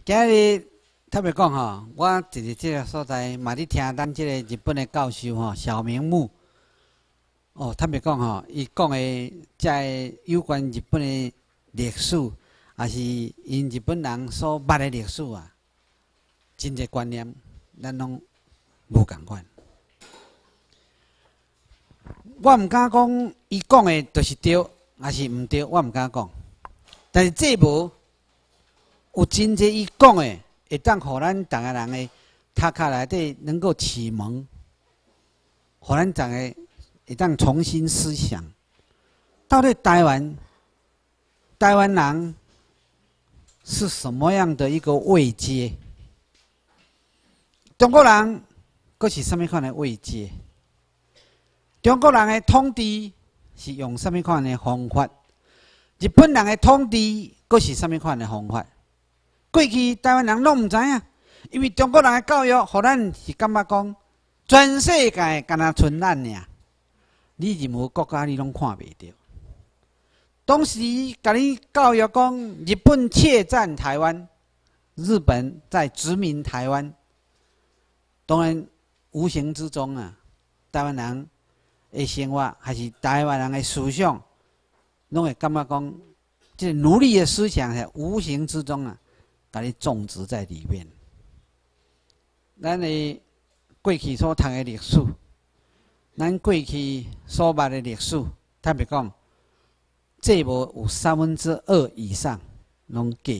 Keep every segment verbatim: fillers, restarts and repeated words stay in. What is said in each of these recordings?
今日特别讲吼，我伫即个所在嘛咧听咱即个日本的教授吼小明木。哦，特别讲吼，伊讲的在有关日本的历史，也是因日本人所捌的历史啊，真侪观念，咱拢无共款。我毋敢讲伊讲的就是对，还是毋对，我毋敢讲。但是这无有真侪伊讲的，会当互咱逐个人的头壳内底能够启蒙，互咱逐个会当重新思想，到底台湾台湾人是什么样的一个位阶？中国人佫是什么款的位阶？中国人的统治是用什么款的方法？日本人的统治佫是什么款的方法？过去台湾人拢毋知影，因为中国人的教育，互咱是感觉讲，全世界敢若剩咱尔。你任何国家你拢看袂到。当时甲你教育讲，日本窃占台湾，日本在殖民台湾。当然，无形之中啊，台湾人的生活还是台湾人的思想，拢会感觉讲，这个奴隶的思想在无形之中啊，甲你种植在里面。咱的过去所读的历史，咱过去所捌的历史，坦白讲，这无有三分之二以上拢假。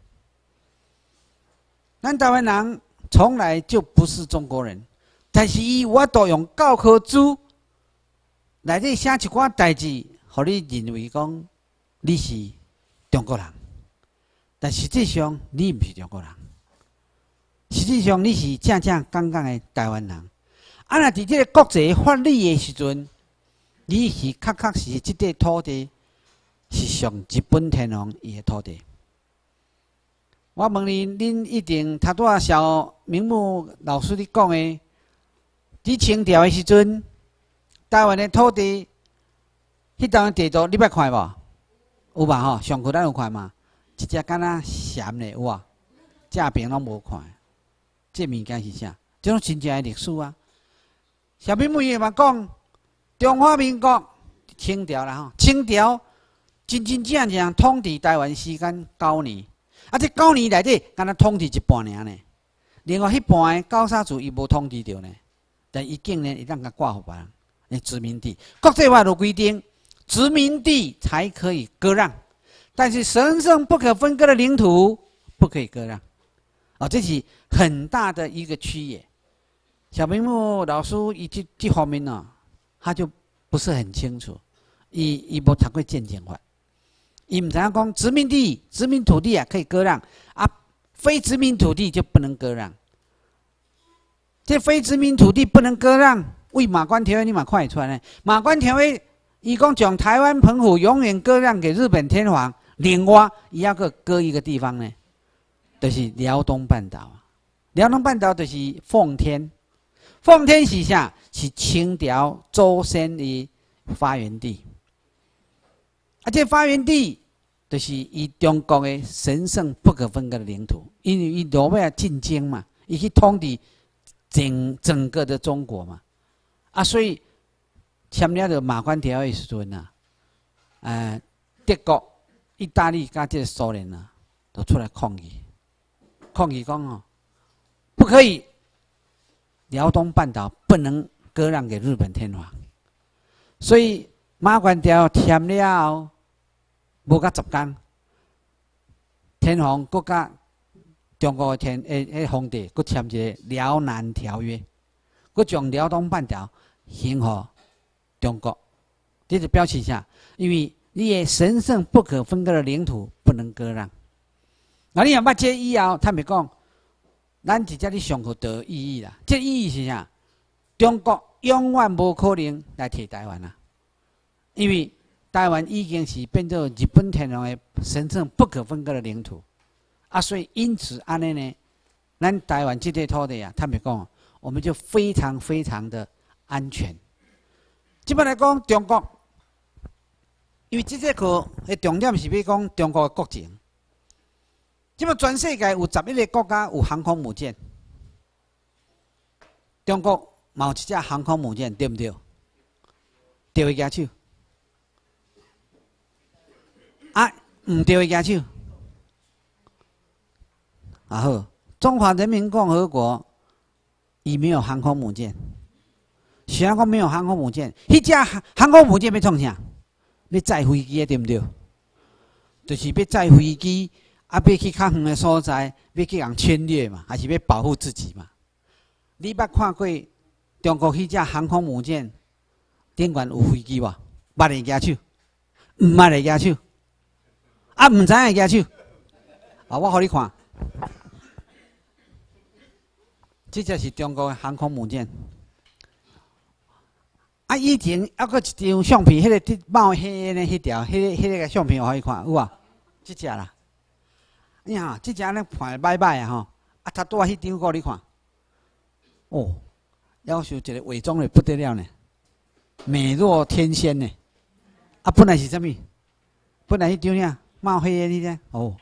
咱台湾人从来就不是中国人，但是伊我都用教科书内底写一寡代志，互你认为讲你是中国人，但实际上你毋是中国人，实际上你是正正刚刚的台湾人。啊，若伫即个国际法律的时阵，你是确确实实即块土地是属日本天皇伊的土地。我问你，恁一定头拄仔小明木老师你讲的，伫清朝的时阵，台湾的土地，迄张地图你捌看无？有吧吼？上课咱有看嘛？一只敢若闪的有啊，正边拢无看。这物件是啥？这种真正的历史啊！小明木伊嘛讲，中华民国清朝啦吼，清朝真真正正统治台湾时间九年。啊！这九年内底，敢若统治一半尔呢。另外迄半个高沙族伊无统治着呢，但伊竟然会当甲挂互别人，诶，殖民地。国际法有规定，殖民地才可以割让，但是神圣不可分割的领土不可以割让。哦，这是很大的一个区别。小明木老师伊这这方面呢、哦，他就不是很清楚，伊伊无读过建检法。伊唔知影讲殖民地、殖民土地啊可以割让，啊，非殖民土地就不能割让。这非殖民土地不能割让，为马关条约你嘛看会出来呢？马关条约伊讲将台湾澎湖永远割让给日本天皇，另外伊要个割一个地方呢，就是辽东半岛啊。辽东半岛就是奉天，奉天是啥？是清朝祖先的发源地。啊，这发源地就是以中国的神圣不可分割的领土，因为伊落尾进京嘛，伊去统治整整个的中国嘛，啊，所以签了着马关条约的时阵啊，呃，德国、意大利加这个苏联啊，都出来抗议，抗议讲哦，不可以，辽东半岛不能割让给日本天皇，所以。马关条约签了后，无甲十天，天皇国甲中国天诶诶皇帝，佮签一个辽南条约，佮将辽东半岛还互中国。这就表示啥？因为你的神圣不可分割的领土不能割让。那你若捌这以后，他们讲，咱直接咧上课得意义啦。这意义是啥？中国永远无可能来摕台湾啦。因为台湾已经是变做日本天皇的神圣不可分割的领土，啊，所以因此安尼呢，咱台湾这块土地啊，坦白讲，我们就非常非常的安全。基本来讲，中国，因为这节课的重点是要讲中国的国情， 即么全世界有十一个国家有航空母舰，中国嘛有一只航空母舰，对不对？对会举手。啊，唔对会举手。啊好，中华人民共和国已没有航空母舰。虽然讲没有航空母舰，迄只航空母舰要创啥？要载飞机，对不对？就是要载飞机。 啊，要去较远的所在，要去人侵略嘛，还是要保护自己嘛？你捌看过中国迄只航空母舰顶悬有飞机无？捌会举手？毋捌会举手？啊，毋知影举手？啊，我互你看，这就是中国的航空母舰。啊，以前还佫一张相片，迄、那个冒黑的迄条，迄、那个、迄、那个相片，我互你看，有啊，这只啦。 你看，即只咧看歹歹啊吼，啊，他拄啊迄张个你看，哦，要求一个伪装的不得了呢，美若天仙呢。啊，本来是啥物？本来迄张呀，冒黑的你呢？哦，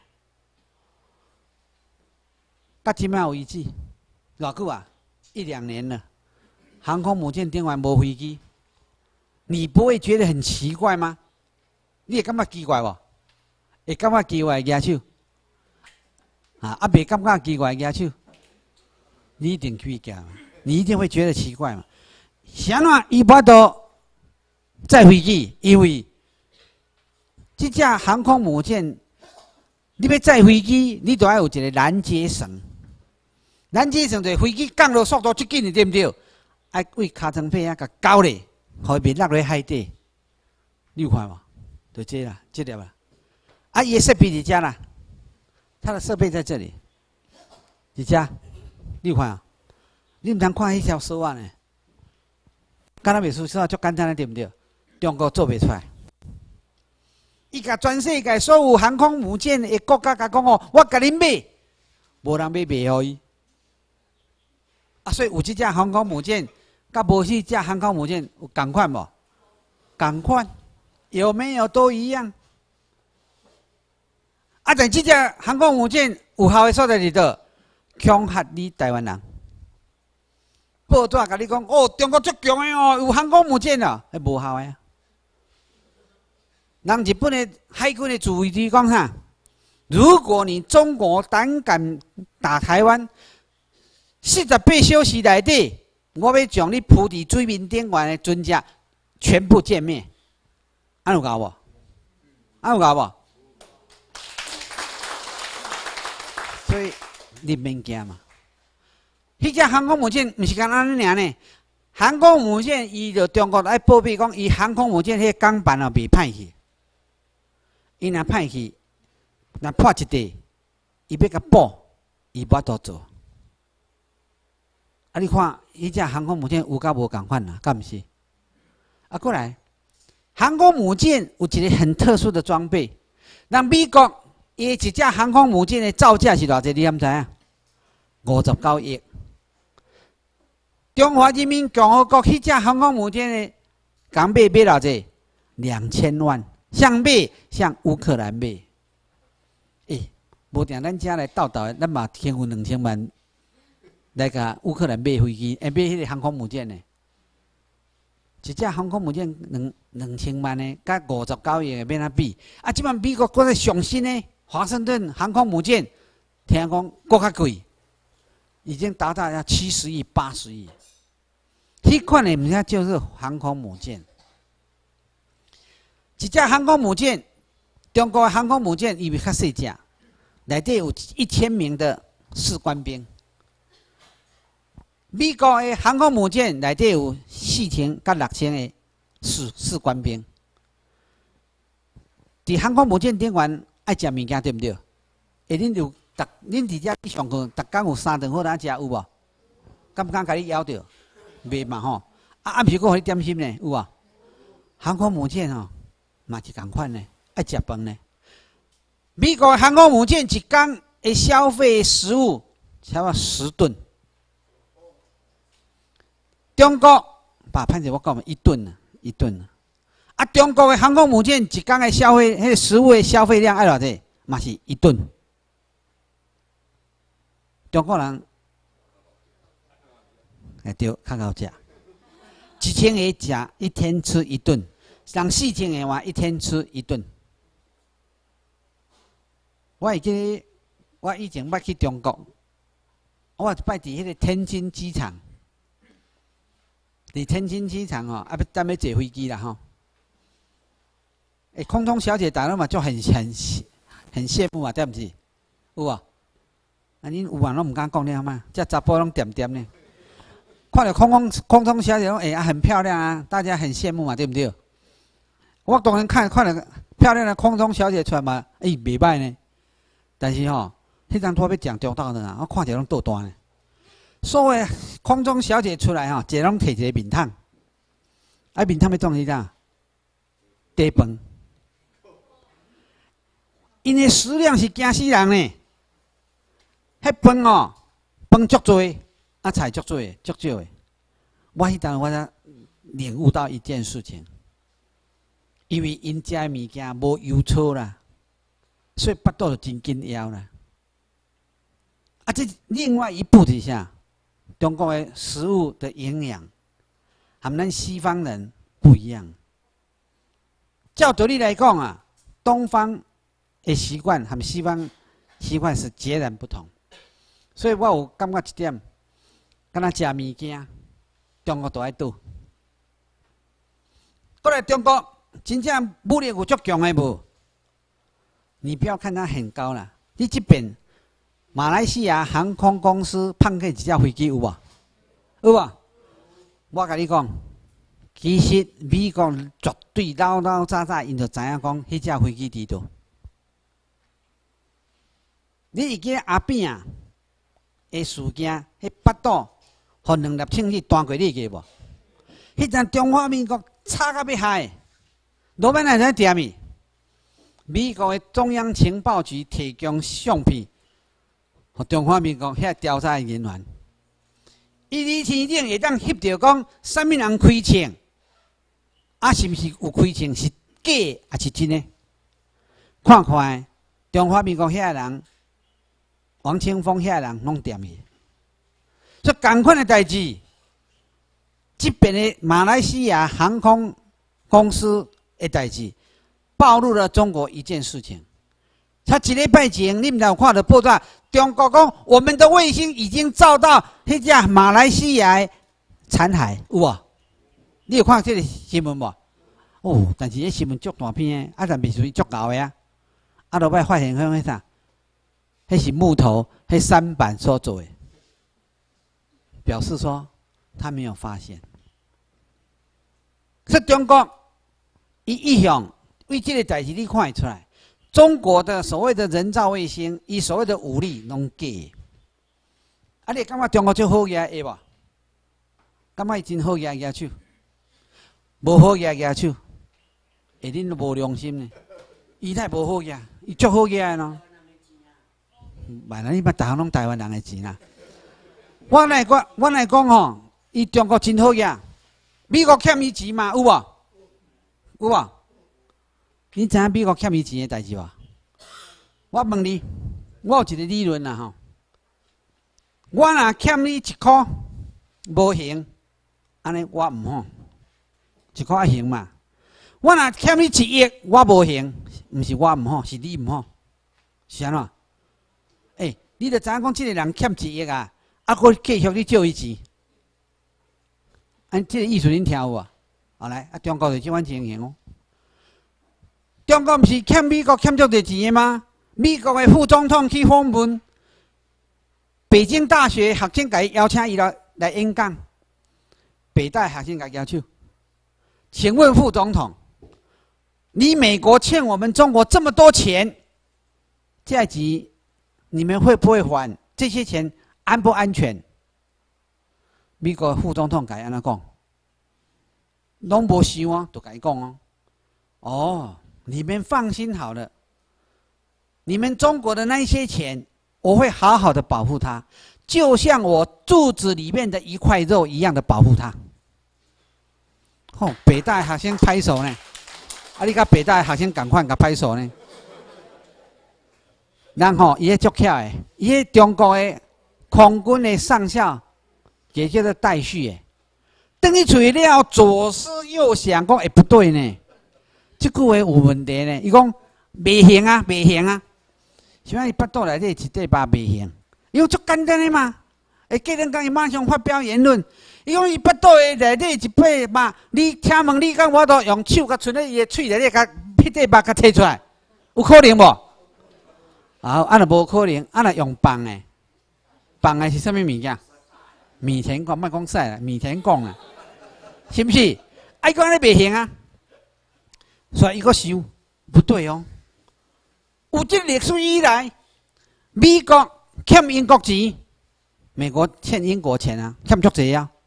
到即摆有遗迹，偌久啊？一两年了。航空母舰顶悬无飞机，你不会觉得很奇怪吗？你会感觉奇怪无？会感觉奇怪举手。 啊！啊，别感觉奇怪，举手，你一定去举，你一定会觉得奇怪嘛？啥呢？伊巴都载飞机，因为这架航空母舰，你要载飞机，你都要有一个拦截绳。拦截绳就是飞机降落速度最紧的，对不对？爱为卡层片啊，甲勾咧，互伊别落落海底。你有看无？就这啦，这条啦。啊，伊设备伫遮啦。 它的设备在这里，你家，你看啊，你唔通看迄条手啊呢？敢若袂出手啊，足简单的对不对？中国做袂出来，伊甲全世界所有航空母舰的国家甲讲哦，我甲恁买，无人要卖互伊。啊，所以有即只航空母舰，甲无迄只航空母舰有共款无？共款，有没有都一样。 啊！但这只航空母舰有效的所在伫倒，恐吓你台湾人。报纸甲你讲，哦，中国足强的哦，有航空母舰啊，迄无效的啊。人日本的海军的主席讲啥？如果你中国胆敢打台湾，四十八小时内底，我要将你浮伫水面顶悬的船只全部歼灭。安有搞无？安有搞无？ 所以你免惊嘛。迄只航空母舰毋是干安尼尔呢？航空母舰伊着中国来报备讲，伊航空母舰迄个港板啊袂歹去。伊若歹去，若破一地，伊要甲补，伊无法度做。啊，你看迄只航空母舰有甲无共款啦？敢毋是？啊，过来，航空母舰有一个很特殊的装备，让美国。 伊一只航空母舰的造价是偌济？你敢知影？五十九亿。中华人民共和国迄只航空母舰的港币买偌济？两千万。向买向乌克兰买。诶、欸，无定咱遮来斗斗，咱嘛欠付两千万来甲乌克兰买飞机，诶，买迄个航空母舰呢？一只航空母舰两两千万呢，甲五十九亿的要哪比？啊，即摆美国搁在上新呢？ 华盛顿航空母舰，听讲搁较贵，已经达到要七十亿、八十亿。迄款的物件就是航空母舰。一只航空母舰，中国的航空母舰伊比较细只，内底有一千名的士官兵。美国的航空母舰内底有四千到六千的士士官兵。伫航空母舰顶悬。 爱食物件对不对？诶，恁有逐恁伫遮去上课，逐工有三顿好呾食有无？敢不敢甲你枵着？袂嘛吼。啊，暗时佫互你点心呢，有无？航空母舰吼，嘛是共款呢，爱食饭呢。美国航空母舰一工会消费食物差不多十吨，中国把潘姐我讲嘛，一吨呢，一吨呢。 啊，中国的航空母舰一工的消费，迄个食物的消费量爱偌济？嘛是一吨。 中国人，哎对，较好食。一千个食一天吃一顿，人四千个话一天吃一顿。我会记得，我以前捌去中国，我捌伫迄个天津机场，伫天津机场吼，啊要等要坐飞机啦吼。诶，空中小姐大家嘛就很很很羡慕嘛，对毋是？有无？啊，恁有啊，拢毋敢讲了嘛，这查甫拢点点呢。看到空空空中小姐，哎啊很漂亮啊，大家很羡慕嘛，对不对？我当然看看了漂亮的空中小姐出来嘛，哎袂歹呢。但是吼，迄张图要讲中道的啊，我看起来拢倒单呢。所谓空中小姐出来吼，一个拢摕一个面桶，啊面桶要创啥啥？茶饭。因的食量是惊死人呢。迄饭哦，饭足多。啊，菜足多，足少的。我迄阵我才领悟到一件事情，因为因食的物件无油粗啦，所以腹肚就真紧枵啦。啊，这另外一步是啥？中国的食物的营养，和咱西方人不一样。照道理来讲啊，东方的习惯和西方习惯是截然不同，所以我有感觉一点。敢若食物件，中国都爱倒。过来中国，真正武力有足强的无？你不要看它很高啦，你这边马来西亚航空公司判给一架飞机有无？有无？我甲你讲，其实美国绝对老老早早因就知影讲，迄架飞机伫倒。你会记阿扁啊的事件，迄腹肚。互两粒枪去弹过你个无？迄阵中华民国差到要害，老板来在点咪？美国的中央情报局提供相片，互中华民国遐调查人员，伊二天顶会当翕到讲，啥物人开枪，啊是毋是有开枪是假还是真的？看看中华民国遐人，王清峰遐人拢点去。所以同款的代志，这边的马来西亚航空公司的代志，暴露了中国一件事情。他一礼拜前，你们有看到报道，中国讲我们的卫星已经照到迄只马来西亚的残骸，有无？你有看这个新闻无？哦，但是这新闻足大篇的，啊，但未属于足厚的啊。啊，落摆发现讲迄啥？迄是木头，迄杉板所做的。表示说他没有发现，这中国伊一向为这个代志你看会出来，中国的所谓的人造卫星，伊所谓的武力拢假。啊，你感觉中国最好嘢会无？感觉伊真好嘢举手，无好嘢举手，下恁都无良心呢？伊太无好嘢，伊足好嘢咯。万人你捌逐项拢台湾人的钱啊！我来讲，我来讲吼，伊中国真好呀，美国欠伊钱嘛，有无？有无？你知影美国欠伊钱的代志无？我问你，我有一个理论啦吼，我若欠你一箍，无行，安尼我唔好，一箍行嘛。我若欠你一亿，我无行，毋是我唔好，是你唔好，是安怎？诶、欸，你著知影讲，即个人欠一亿啊。啊，佫继续你借伊钱，安这个意思恁听有无？后来啊，中国就即款情形哦。中国毋是欠美国欠足侪钱的吗？美国的副总统去访问北京大学学生，甲伊邀请伊来来演讲。北大学生甲要求，请问副总统，你美国欠我们中国这么多钱，这集你们会不会还？这些钱安不安全？美国副总统甲伊安怎讲？拢无想啊，就甲伊讲哦。哦，你们放心好了，你们中国的那些钱，我会好好的保护它，就像我肚子里面的一块肉一样的保护它。哦，北大学生拍手呢，啊，你甲北大学生赶快甲拍手呢。然后伊个足巧的，伊个中国的空军的上校，也叫做戴旭诶。等伊处理了，左思右想，讲哎不对呢，这句话有问题呢。伊讲未行啊，未行啊。像伊巴肚内底一块肉未行，伊讲足简单的嘛。诶，过两天伊马上发表言论，伊讲伊巴肚的内底一块肉，你请问你讲我都用手甲伸咧伊的喙内底，甲迄块肉甲摕出来，有可能无？啊，安若无可能，安若用放的，放的是啥物物件？米田共，莫讲屎啦，米田共啊，是不是？啊，伊讲安尼袂行啊，所以伊个想不对哦。有这历史以来，美国欠英国钱，美国欠英国钱啊，欠足济啊。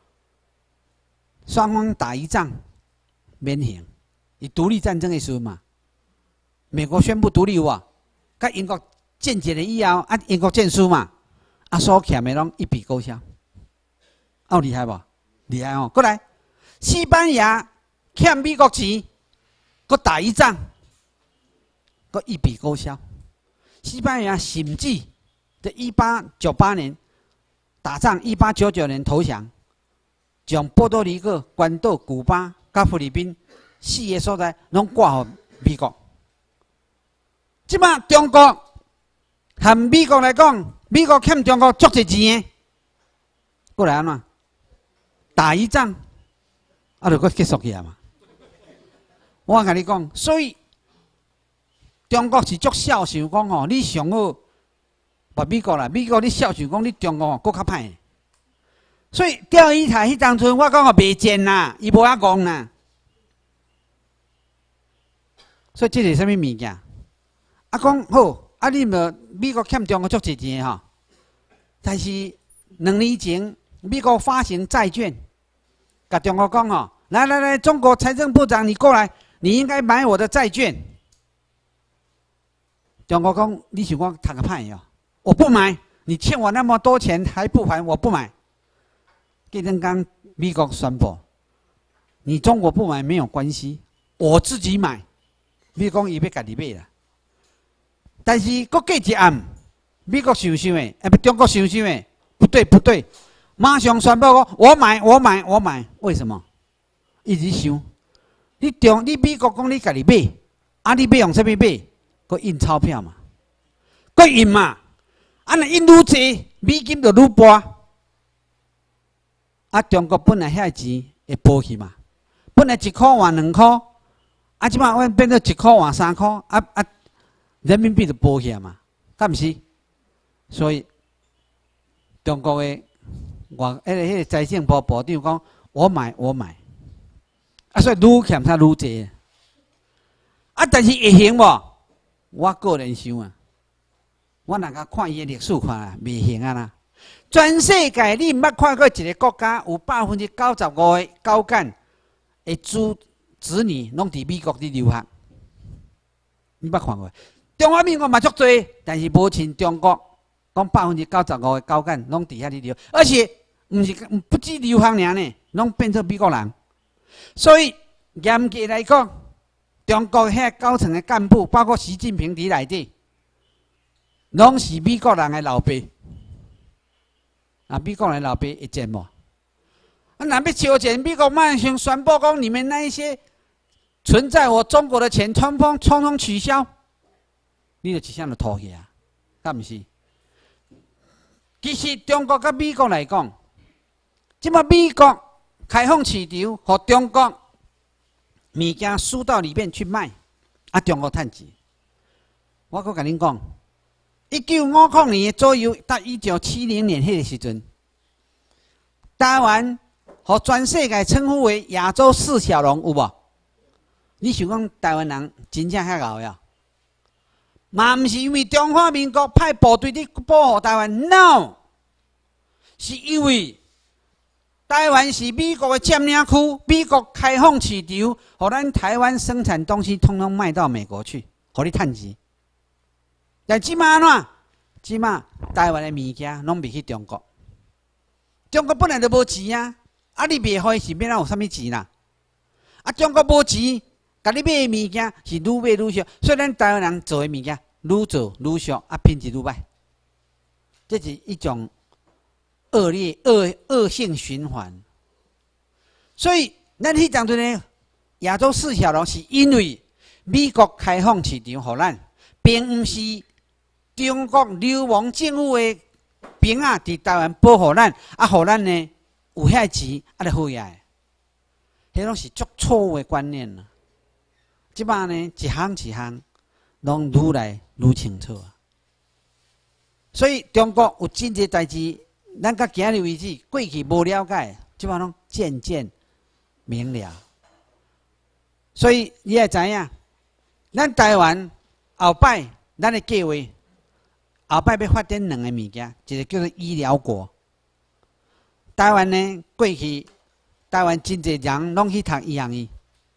双方打一仗，免刑。以独立战争的时候嘛，美国宣布独立有无？甲英国建结了以后，啊，英国战输嘛，啊，所欠的拢一笔勾销。哦，厉害无？厉害哦！过来，西班牙欠美国钱，佮打一仗。个一笔勾销，西班牙甚至在一八九八年打仗，一八九九年投降，将波多黎各、关岛、古巴、甲菲律宾四个所在拢挂予美国。即马中国和美国来讲，美国欠中国足侪钱的，过来安怎？打一仗，啊，就搁结束去啊嘛。我甲你讲，所以。中国是足孝顺，讲吼，你上好把美国啦，美国你孝顺讲你中国搁较歹。所以钓鱼台迄当阵，我讲哦袂贱啦，伊无遐讲啦。所以这是啥物物件？啊，讲好，啊，你无美国欠中国足侪钱吼，但是两年前美国发行债券，甲中国讲吼，来来来，中国财政部长你过来，你应该买我的债券。中国讲，你想我谈个歹哦？我不买，你欠我那么多钱还不还，我不买。第二天，美国宣布，你中国不买没有关系，我自己买。美国伊要家己买啦。但是过过一暗，美国想想诶，哎不，中国想想诶，不对不对，马上宣布讲，我买我买我买。为什么？一直想，你中你美国讲你家己买，啊你要用啥物买？佮印钞票嘛，佮印嘛，啊那印愈济，美金就愈大。啊，中国本来遐钱会剥去嘛，本来一箍换两箍，啊，即摆阮变做一箍换三箍，啊啊，人民币就剥去嘛，敢毋是？所以中国的外迄个迄个财政部部长讲，我买我买，啊，所以愈欠他愈济。啊，但是会行无？我个人想啊，我若甲看伊的历史看啊，未行啊啦。全世界你毋捌看过一个国家有百分之九十五的高干的子子女拢伫美国伫留学，你捌看过？中华民国嘛足多，但是无像中国讲百分之九十五的高干拢伫遐伫留，而且毋是不止留学尔呢，拢变成美国人。所以严格来讲，中国遐高层的干部，包括习近平伫内底，拢是美国人的老爸。啊，美国人老爸会见无？啊，若要求见，美国马上宣布讲，你们那一些存在我中国的钱，通通通通取消，你就一向就拖去啊，敢毋是？其实中国甲美国来讲，即马美国开放市场，和中国。物件输到里面去卖，啊，中国趁钱。我阁甲恁讲，一九五零年左右到一九七零年迄个时阵，台湾和全世界称呼为亚洲四小龙，有无？你想讲台湾人真正遐牛呀？嘛毋是因为中华民国派部队伫保护台湾 ，no， 是因为。台湾是美国的占领区，美国开放市场，互咱台湾生产东西通通卖到美国去，互你趁钱。但即马安怎？即马台湾的物件拢卖去中国，中国本来就无钱啊，啊你卖互伊是要咱有啥物钱啦？啊中国无钱，甲你买的物件是愈买愈俗，所以咱台湾人做的物件愈做愈俗，啊品质愈歹。这是一种恶劣、恶恶性循环。所以，咱迄当阵呢，亚洲四小龙是因为美国开放市场，互咱，并毋是中国流氓政府的兵啊，伫台湾保护咱，啊，互咱呢有遐钱，啊，就好呀。迄拢是足错误的观念啦。即摆呢，一项一项拢愈来愈清楚啊。所以中国有真侪代志，咱到今日为止，过去无了解，即摆拢渐渐明了。所以你也知影，咱台湾后摆咱的计划，后摆要发展两个物件，一个叫做医疗国。台湾呢，过去台湾真侪人拢去读医学院，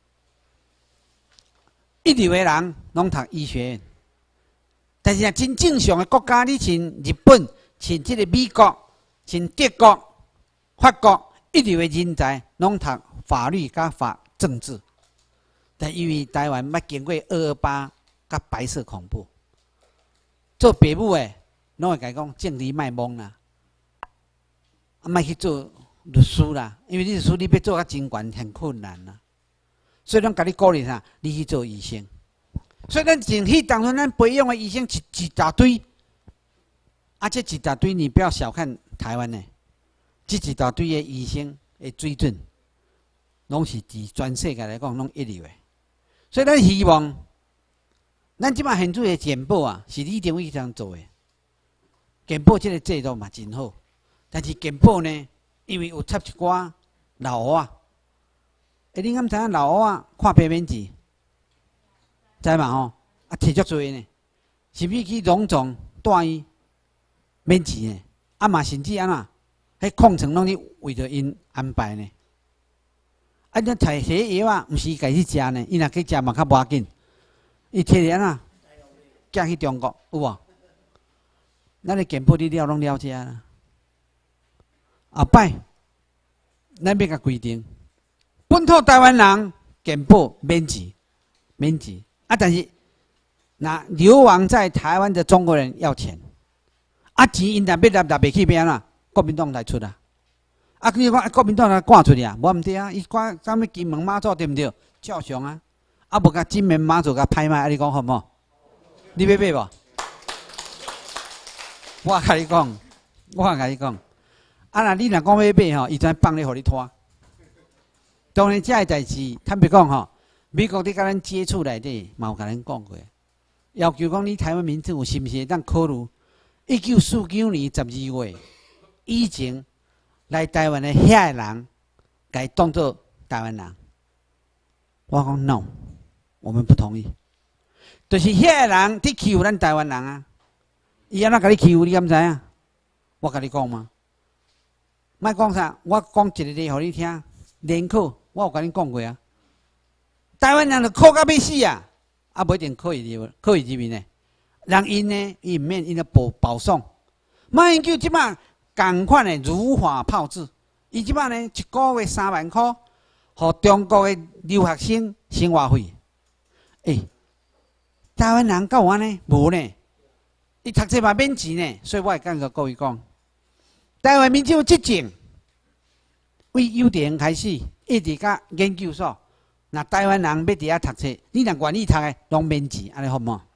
一流的人拢读医学院。但是啊，真正常的国家，你像日本、像这个美国、像德国、法国，一流的人才拢读法律甲法政治。但因为台湾捌经过二二八甲白色恐怖，做爸母的拢会甲伊讲政治卖懵啦，啊，莫去做律师啦，因为律师你要做较真悬很困难啦，所以拢甲你鼓励啥，你去做医生。所以咱前迄当初咱培养的医生一一大堆，啊，这一大堆你不要小看台湾呢，这一大堆的医生的水准，拢是伫全世界来讲拢一流的。所以咱希望，咱即摆现做的健保啊，是李登辉这做的。健保这个制度嘛真好，但是健保呢，因为有插一寡老乌啊，诶，你敢知影老乌啊看病免钱？知嘛吼？啊，摕足多呢，甚至去荣总大医免钱呢，啊嘛甚至安怎，迄课程拢是为着因安排呢。啊，咱摕些药啊，毋是家己食呢，伊若去食嘛较无要紧。伊摕咧安怎，寄去中国有无？咱的健保你了拢了解啦。后摆，咱要甲规定，本土台湾人健保免钱，免钱。啊，但是那流亡在台湾的中国人要钱，啊钱因若要拿拿袂去边啦，国民党来出啊。啊，你讲国民党来赶出去啊？无毋对啊，伊赶啥物金门马祖对毋对？照常啊。啊，无甲金门马祖甲拍卖，啊，你讲好无？你要买无？我甲你讲，我甲你讲，啊，若你若讲要买吼，伊怎放咧互你拖？当然，这个代志坦白讲吼，美国伫甲咱接触内底，嘛有甲咱讲过，要求讲你台湾民政府是毋是会当考虑一九四九年十二月以前。来台湾的遐个人，该当作台湾人。我讲 no， 我们不同意。就是遐个人伫欺负咱台湾人啊！伊安怎甲你欺负你敢知影？我甲你讲嘛，莫讲啥，我讲一个例互你听。联考我有甲你讲过啊，台湾人就考到要死啊，啊不一定可以入，可以入面呢。人因呢，伊毋免因个保保送，马英九即摆。同款的如法炮制，伊即摆呢一个月三万块，互中国的留学生生活费。诶、欸，台湾人敢有安尼？无呢，伊读册嘛免钱呢，所以我会讲个各位讲，台湾民政执政，为幼稚园开始，一直到研究所，那台湾人要伫遐读册，你若愿意读的，拢免钱，安尼好唔好？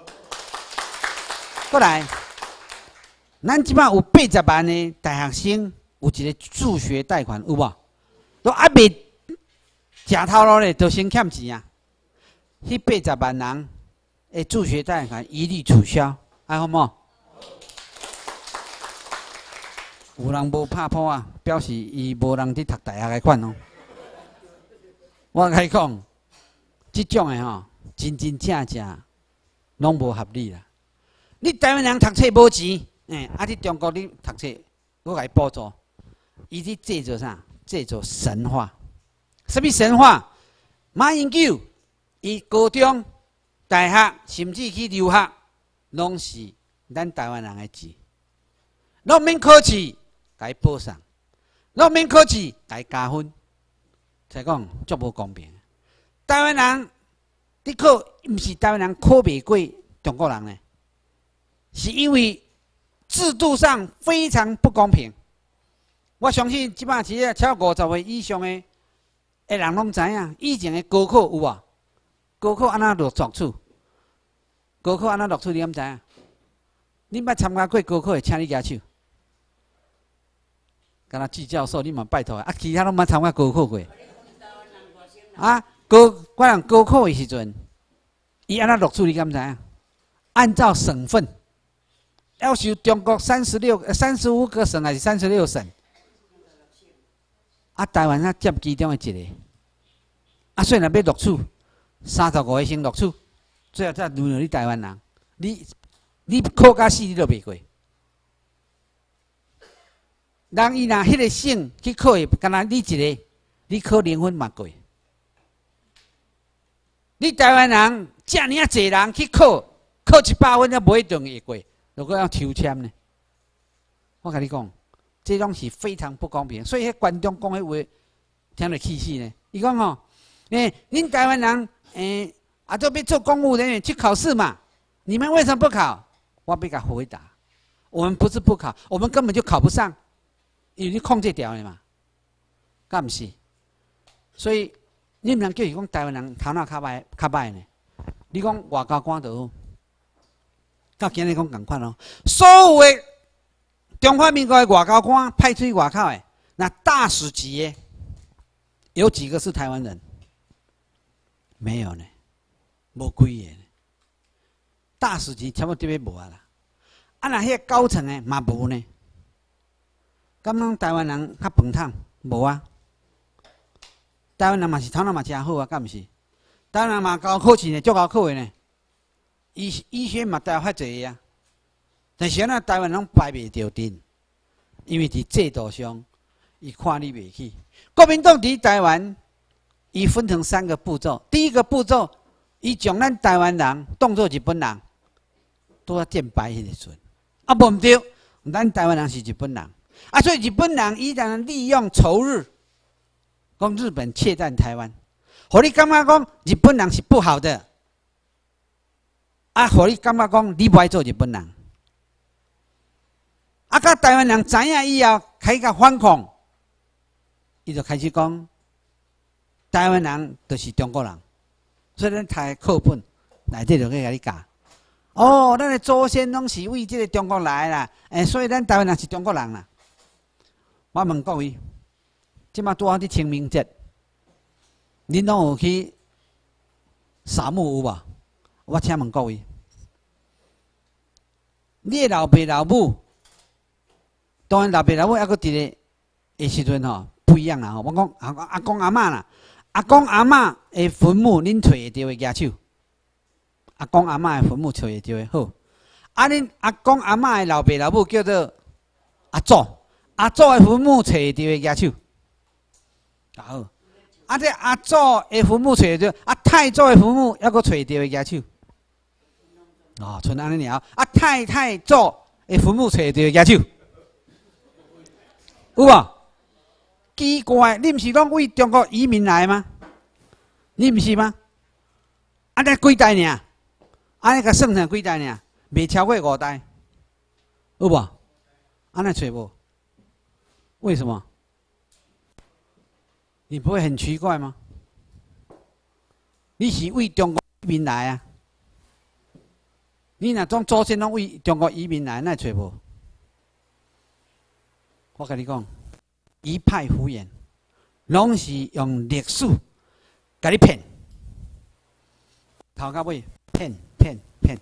过来。咱即摆有八十万的大学生，有一个助学贷款，有无？都还未食头路咧，都先欠钱啊！迄八十万人的助学贷款一律取消，还好无？有人无拍破啊，表示伊无人去读大学的款哦。我甲你讲，即种的吼，真真正正拢无合理啦。你台湾人读册无钱。诶、欸，啊！伫中国你读册，我甲伊补助，伊伫制作啥？制作神话。什么神话？马英九，伊高中、大学，甚至去留学，拢是咱台湾人的钱，拢免考试，甲伊补上；拢免考试，甲伊加分。才讲足无公平。台湾人，你考，毋是台湾人考袂过中国人呢？是因为。制度上非常不公平， 我相信即摆是超五十岁以上的的人拢知影，以前的高考有无？高考安怎落作处？高考安怎落处？你敢知影？你捌参加过高考的，请你举手。敢若季教授，你嘛拜托啊！其他拢捌参加高考过。啊，高我人高考的时阵，伊安怎落处？你敢知影？按照省份，要求中国三十六、三十五个省还是三十六省？啊，台湾啊占其中的一个。啊，所以若要录取，三十五个先录取，最后再轮到你台湾人。你你考到死，你都袂过。人伊若迄个省去考的，敢若你一个，你考零分嘛过。你台湾人遮尔啊侪人去考，考一百分，还无一定会过，如果要抽签呢？我甲你讲，这种是非常不公平。所以迄观众讲迄话，听着气死呢。伊讲吼，诶、欸，恁台湾人诶、欸，啊，都要做公务人员去考试嘛？你们为什么不考？我要甲回答，我们不是不考，我们根本就考不上，因为你控制掉的嘛，敢毋是？所以你毋通叫伊讲台湾人头脑较歹较歹呢？你讲外交官就好，到今日讲共款咯。所有的中华民国的外交官派出去外口的，那大使级的有几个是台湾人？没有呢，无几个呢。大使级差不多要无啊啦。啊，那迄个高层的嘛无呢。敢讲台湾人较饭桶？无啊。台湾人嘛是头脑嘛真好啊，敢毋是？台湾人嘛高考试呢，足高考的呢。医医学嘛大较侪啊，但是咱台湾人排袂着阵，因为伫制度上，伊看你袂起。国民党伫台湾，伊分成三个步骤。第一个步骤，伊将咱台湾人当作日本人，都要建白迄个阵。啊，无毋对，咱台湾人是日本人。啊，所以日本人依然利用仇日，讲日本窃占台湾，互你感觉讲日本人是不好的。啊，互你感觉讲你不爱做日本人。啊，甲台湾人知影以后，开始反抗，伊就开始讲台湾人就是中国人，所以咱读课本内底就去甲你教。哦，咱的祖先拢是为这个中国来啦，诶，所以咱台湾人是中国人啦。我问各位，即马拄好伫清明节，恁拢有去扫墓有无？我请问各位，你的老爸老母，当然老爸老母还阁伫咧的时阵吼不一样啦吼。我讲阿阿公阿嬷啦，阿公阿嬷的坟墓恁找会到的举手。阿公阿嬷的坟墓找会到的好。啊，恁阿公阿嬷的老爸老母叫做阿祖，阿祖的坟墓找会到的举手。好，啊这阿祖的坟墓找会到，啊太祖的坟墓还阁找会到的举手。哦，剩安尼尔。啊，太太祖的坟墓找到举手，有无？奇怪，你毋是拢为中国移民来吗？你毋是吗？安尼几代尔？安尼甲算成几代尔？未超过五代，有无？安尼找无？为什么？你不会很奇怪吗？你是为中国移民来啊？你若种祖先拢为中国移民来，那找无？我甲你讲，一派胡言，拢是用历史甲你骗，头到尾骗骗骗。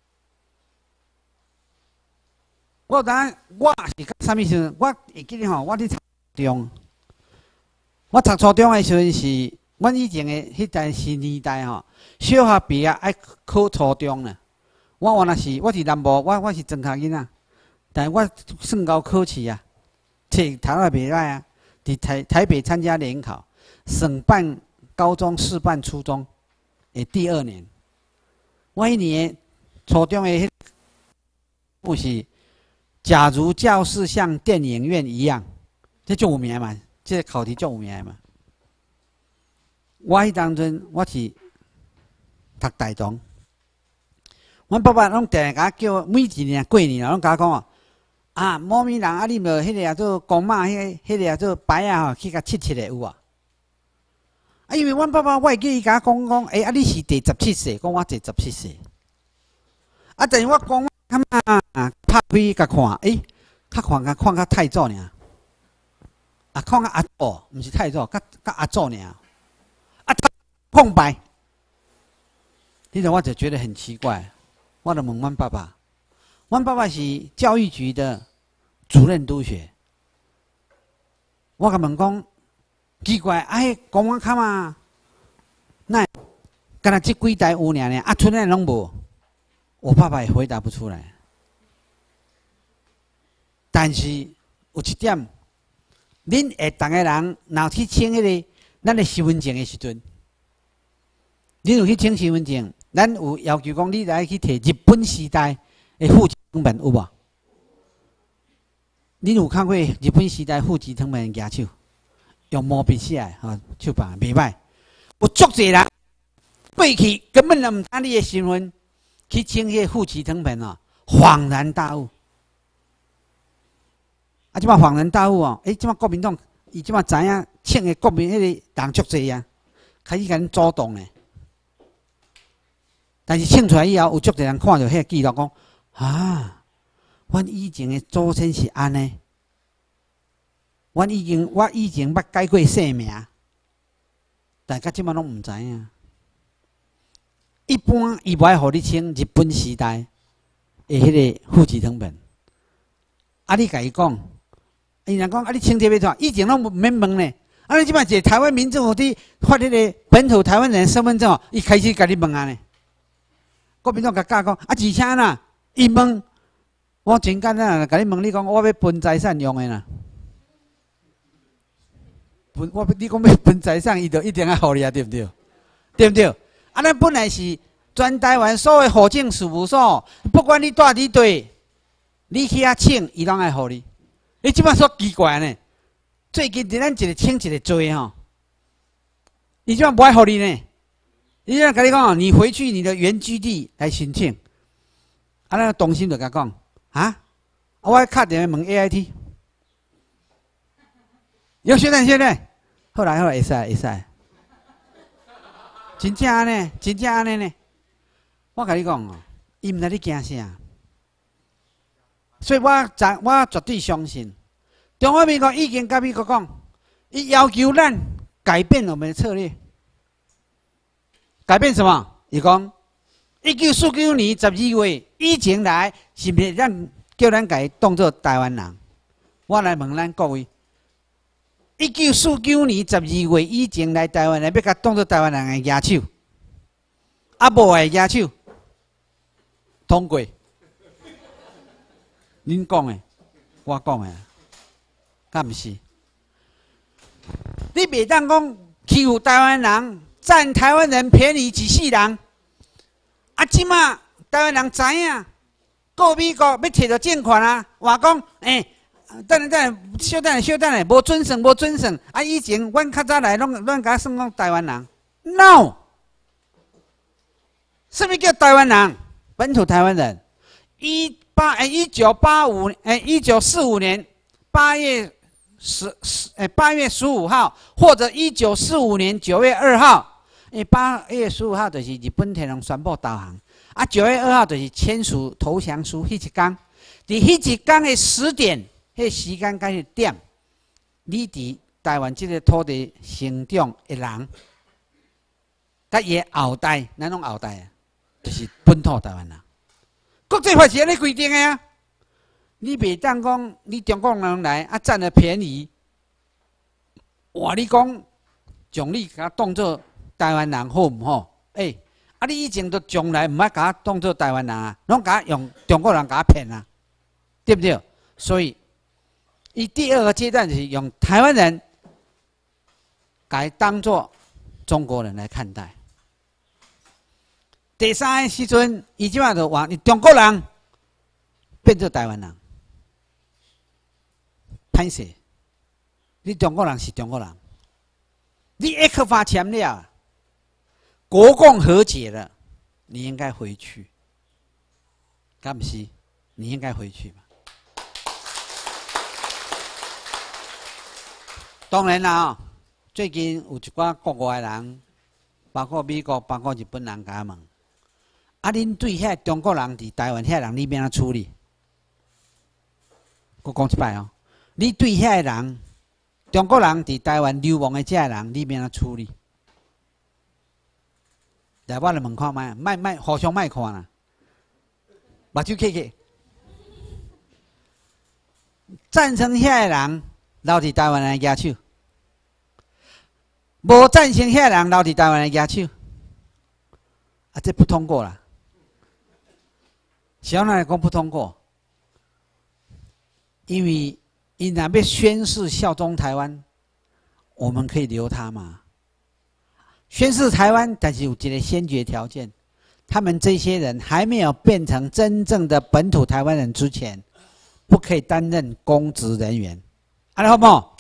我当我是甲啥物时？我会记得吼，我伫读中，我读初中的时阵是，阮以前的迄代是年代吼，小学毕业爱考初中呢。我原来是我是南部，我我是庄脚囡仔，但是我算高考试啊，册读得袂歹啊。伫台台北参加联考，省办高中、市办初中的第二年，我迄年初中的迄不是，假如教室像电影院一样，这就有名嘛，这个考题就有名嘛。我迄当阵我是读台中。阮爸爸拢定定甲我叫，每一年过年拢甲我讲哦， 啊，某咪人啊，你无迄个啊做公马，迄个迄个啊做白啊吼，去甲七七个有啊。啊，因为阮爸爸我会记伊甲我讲讲，诶、欸，啊，你是第十七世，讲我第十七世。啊，但是我讲感觉拍开甲看，诶、欸，较看甲看甲太祖尔，啊，看甲阿祖，毋是太祖，甲甲阿祖尔，啊，空白。迄阵我就觉得很奇怪，我就问阮爸爸，阮爸爸是教育局的主任督学，我甲问讲。奇怪，啊！迄公安卡嘛，那敢若即几代有尔呢？啊，村内拢无。我爸爸也回答不出来。但是有一点，恁下逐个人若去签迄个咱的身份证的时阵，恁有去签身份证，咱有要求讲你来去摕日本时代的户籍誊本有无？恁有看过日本时代户籍誊本举手？用毛笔写的，吼，手板袂歹。有足侪人过去根本就毋知你的身份，去签迄个户籍誊本哦，恍然大悟。啊，即摆恍然大悟哦，诶、欸，即摆国民党伊即摆知影签的国民迄个人足侪啊，开始甲恁主动咧。但是签出来以后，有足侪人看到迄个记录讲，啊，阮以前的祖先是安尼。我已经，我以前捌改过姓名，但到即摆拢毋知影。一般伊无爱互你签日本时代的迄个户籍誊本。啊，你甲伊讲，伊若讲啊，你签这要怎？以前拢毋免问呢。啊，你即摆坐台湾民政府伫发迄个本土台湾人身份证哦，伊开始甲你问啊呢。国民党甲教讲，啊，而且呐，伊问，我真简单，甲你问，你讲我要分财产用的啦。分我你讲要分财产，伊就一定要互你啊，对不对？对不对？啊，咱本来是全台湾所有户政事务所，不管你住伫地，你去遐请，伊拢爱互你。你即摆说奇怪呢？最近伫咱一个请一个做吼，伊即摆无爱互你呢。伊即摆甲你讲，你回去你的原居地来申请。啊，咱东心就甲讲啊，我敲电话问 A I T。有学长学长，后来后来会使会使，真正安尼，真正安尼呢。我甲你讲哦，伊毋知你惊啥，所以我绝我绝对相信，中华民国已经甲美国讲，伊要求咱改变我们的策略，改变什么？伊讲一九四九年十二月以前来，是毋是咱叫咱改当做台湾人？我来问咱各位。一九四九年十二月以前来台湾人，要甲当作台湾人的举手，啊无的举手，通过。恁讲的，我讲的，敢毋是？你袂当讲欺负台湾人，占台湾人便宜一世人。啊，即马台湾人知影，告美国要摕到政权啊，话讲诶。等下等下，小等下小等下，无准算无准算。啊，以前阮较早来，拢拢甲算讲台湾人 ，no。什么叫台湾人？本土台湾人。一八诶，一九八五诶，一九四五年八月十十诶八月十五号，或者一九四五年九月二号。诶，八月十五号就是日本天皇宣布投降，啊，九月二号就是签署投降书。迄一天，伫迄一天的十点。迄时间甲迄点，你伫台湾即个土地成长的人，甲伊后代，咱拢后代啊，就是本土台湾人。国际法是安尼规定的啊，你袂当讲你中国人来啊占了便宜，话你讲将你甲当做台湾人好毋好？诶、欸，啊你以前都从来毋捌甲当做台湾人啊，拢甲用中国人甲骗啊，对不对？所以。伊第二个阶段就是用台湾人，改当作中国人来看待。第三个时阵，伊即马就话你中国人变做台湾人，歹势，你中国人是中国人，你一克法签了，国共和解了，你应该回去，敢不是？你应该回去嘛。 当然啦、哦，最近有一寡国外人，包括美国、包括日本人，甲问：啊，恁对遐中国人伫台湾遐人，你要安怎处理？我讲一摆哦，你对遐人，中国人伫台湾流亡的这人，你要安怎处理？来，我来问看卖，卖卖互相卖看啦，目睭开开。赞成遐人留伫台湾的举手，无赞成遐人留伫台湾的举手，啊，这不通过啦。小奶讲不通过，因为因若要宣誓效忠台湾，我们可以留他嘛。宣誓台湾，但是有一个先决条件，他们这些人还没有变成真正的本土台湾人之前，不可以担任公职人员。安尼好不好？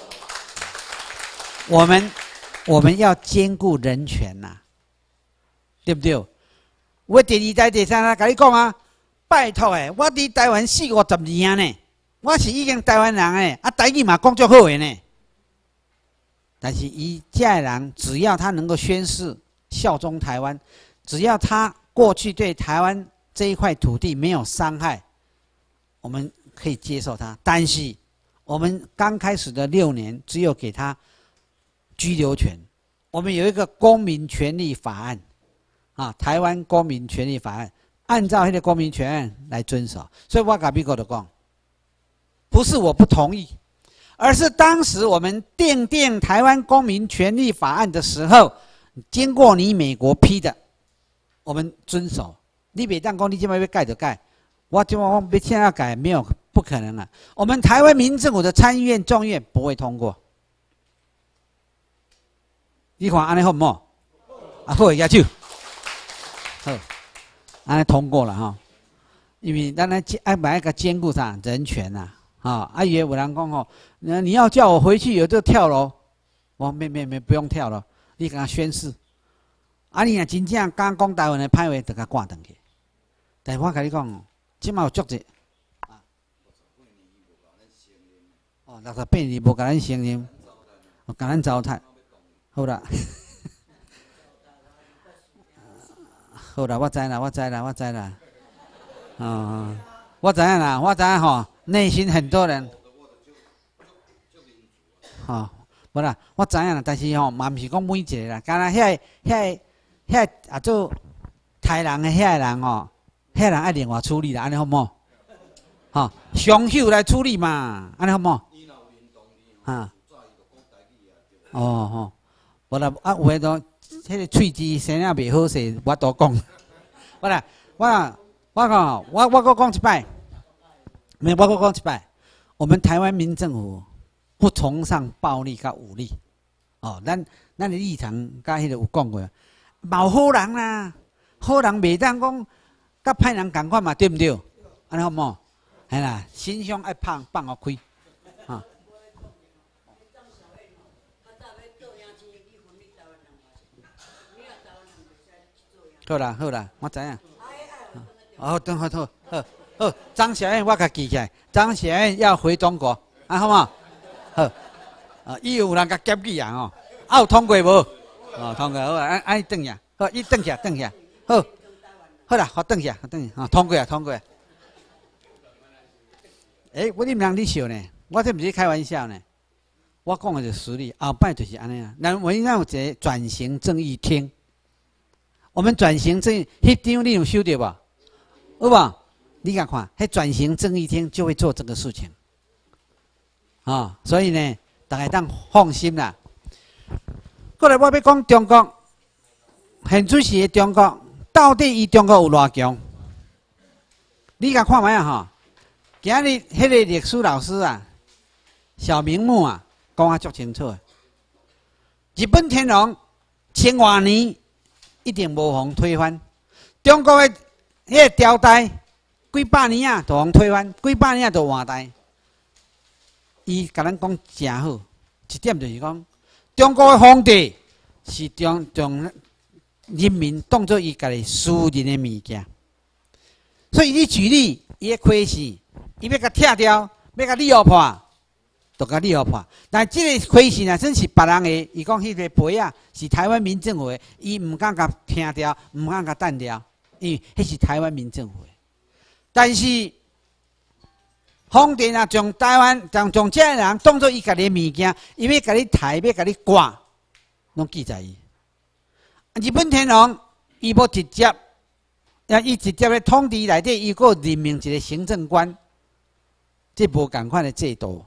我们我们要兼顾人权呐、啊，对不对？我第二代、第三代跟你讲啊，拜托诶，我伫台湾四五十年呢，我是已经台湾人诶，啊，台语嘛讲足好诶呢。但是伊这人只要他能够宣誓效忠台湾，只要他过去对台湾这一块土地没有伤害，我们可以接受他。但是我们刚开始的六年只有给他居留权。我们有一个公民权利法案，啊，台湾公民权利法案，按照那个公民权案来遵守。所以我跟美国的讲，不是我不同意。而是当时我们订定台湾公民权利法案的时候，经过你美国批的，我们遵守。你别当讲你这边要改就改，我这边讲现在要改没有不可能啊。我们台湾民政府的参议院、众议院不会通过。你看安尼好唔好？啊，好，举手。好，安尼通过了哈。因为咱来爱买一个兼顾啥人权呐、啊。啊，啊，也有人讲吼，你要叫我回去有就跳楼，我没没没不用跳了，你跟他宣誓。啊，你若真正敢讲台湾的歹话，就甲赶转去。但是我甲你讲，即马有足者，啊，哦，六十八年无甲咱承认，甲咱糟蹋，好啦，好啦，我知啦，我知啦，我知啦，哦，我知影啦，我知影吼。内心很多人，吼，无啦，我知影啦，但是吼，嘛毋是讲每一个啦，敢若遐遐遐啊做台人的遐人吼，遐人爱另外处理啦，安尼好唔好？吼，双手来处理嘛，安尼好唔好？啊，哦吼，无啦，啊有诶都，迄个喙齿生啊袂好势，我多讲，无啦，我我讲，我我搁讲一摆。没有，包括讲一摆，我们台湾民政府不崇尚暴力跟武力，哦，咱咱的立场甲迄个有讲过，冇好人啦，好人袂当讲甲歹人共款嘛，对不对？安尼好唔好？系啦，心胸爱放放互开，啊。好啦好啦，我知影。哦，等好好好。好，张小燕，我甲记起来。张小燕要回中国，啊，好唔好？好，啊，伊有人甲夹起啊哦，啊有通过无？哦，通过好啊，安安转下，好，伊转下转下，好，好啦，好转下，转下，啊，通过啊，通过啊。诶，我你们人咧笑呢？我这不是开玩笑呢，我讲的就是实例，后摆就是安尼啊。那我们有一个转型正义厅，我们转型正义，迄张你有收到无？有无？你看看，迄转型正义厅就会做这个事情，啊、哦，所以呢，大家当放心啦。过来，我要讲中国，现主时的中国，到底伊中国有偌强？你甲看卖啊吼，今日迄个历史老师啊，小明木啊，讲啊足清楚的。日本天皇千多年一定无法推翻，中国的迄个朝代。几百年啊，就互推翻；几百年啊，就换代。伊甲咱讲真好，一点就是讲，中国的皇帝是将将人民当作伊家己私人的物件。所以你举例，伊的亏死，伊要甲拆掉，要甲利用破， 都甲你互破。但即个亏信啊，真是别人的，伊讲迄个杯啊，是台湾民政府的，伊毋敢甲听掉，毋敢甲弹掉，因为迄是台湾民政府的。但是皇帝啊，将台湾将将这个人当作伊家己的物件，伊要甲你抬，要甲你挂，拢记在伊。日本天皇伊无直接，呀，伊直接咧统治内底，伊个任命一个行政官，这无共款的制度。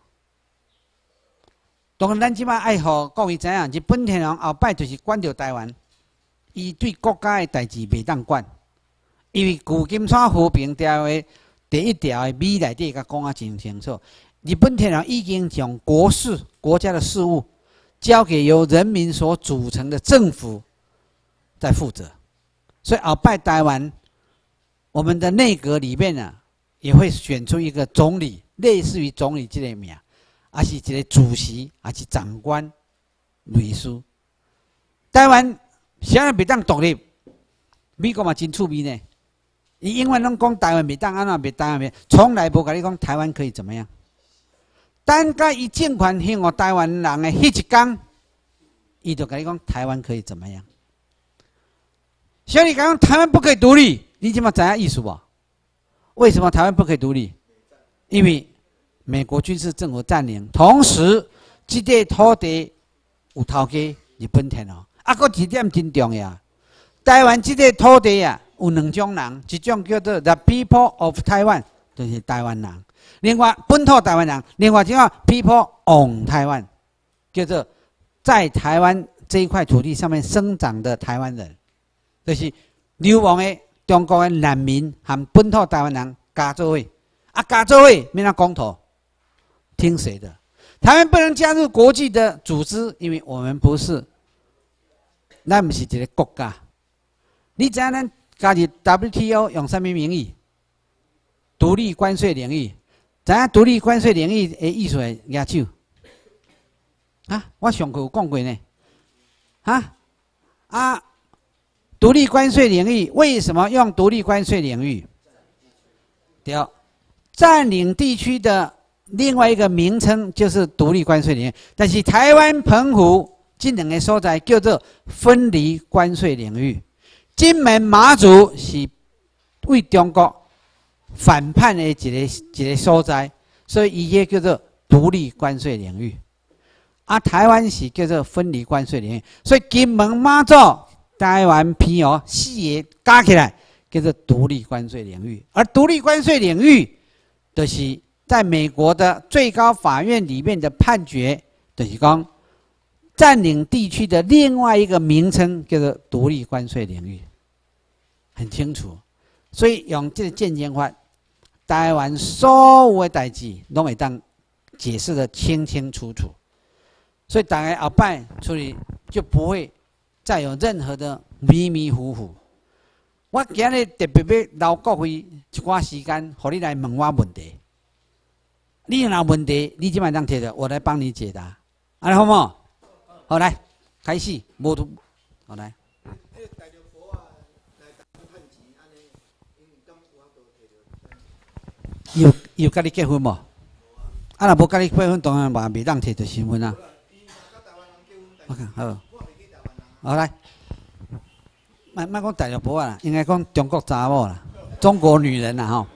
当然，咱即摆爱互各位知影，日本天皇后摆就是管着台湾，伊对国家的代志袂当管，因为旧金山和平条约第一条的美内底甲讲啊真清楚，日本天皇已经将国事、国家的事务交给由人民所组成的政府在负责，所以后摆台湾，我们的内阁里面呢、啊，也会选出一个总理，类似于总理这个名。还是一个主席，还是长官、律师。台湾谁也袂当独立，美国嘛真趣味呢。伊永远拢讲台湾袂当安怎，袂台湾袂，从来无甲你讲台湾可以怎么样。等甲伊政权向我台湾人的迄一天，伊就甲你讲台湾可以怎么样。所以你讲台湾不可以独立，你即马知影意思无？为什么台湾不可以独立？因为美国军事政府占领，同时，这块土地有头家日本天皇。啊，搁一点真重要，台湾这块土地啊，有两种人，一种叫做 The People of Taiwan， 就是台湾人；另外本土台湾人，另外一个 People on Taiwan， 叫做在台湾这一块土地上面生长的台湾人，就是流亡的中国的难民和本土台湾人加做伙，啊加做伙免那公投。听谁的？台湾不能加入国际的组织，因为我们不是，咱不是一个国家。你知影咱加入 W T O 用什么名义？独立关税领域。知影独立关税领域的意思的举手？啊，我上课有讲过呢。啊啊，独立关税领域为什么用独立关税领域？对，占领地区的。另外一个名称就是独立关税领域，但是台湾澎湖这两个所在叫做分离关税领域。金门、马祖是为中国反叛的一个一个所在，所以伊个叫做独立关税领域。啊，台湾是叫做分离关税领域，所以金门、马祖、台湾、澎湖四个加起来叫做独立关税领域。而独立关税领域就是。在美国的最高法院里面的判决，就是讲占领地区的另外一个名称叫做独立关税领域，很清楚。所以用这个渐进法，台湾所有的代志拢会当解释得清清楚楚。所以大家后摆处理就不会再有任何的迷迷糊糊。我今日特别要留各位一寡时间，互你来问我问题。你有问题，你即摆当提着，我来帮你解答，安尼好冇？好来，开始，无图，好来。有有甲你结婚无？啊，若无甲你结婚，当然嘛袂当摕着身份啊。我看好，好来，莫莫讲大陆婆啊，应该讲中国查某啦，中国女人啦吼。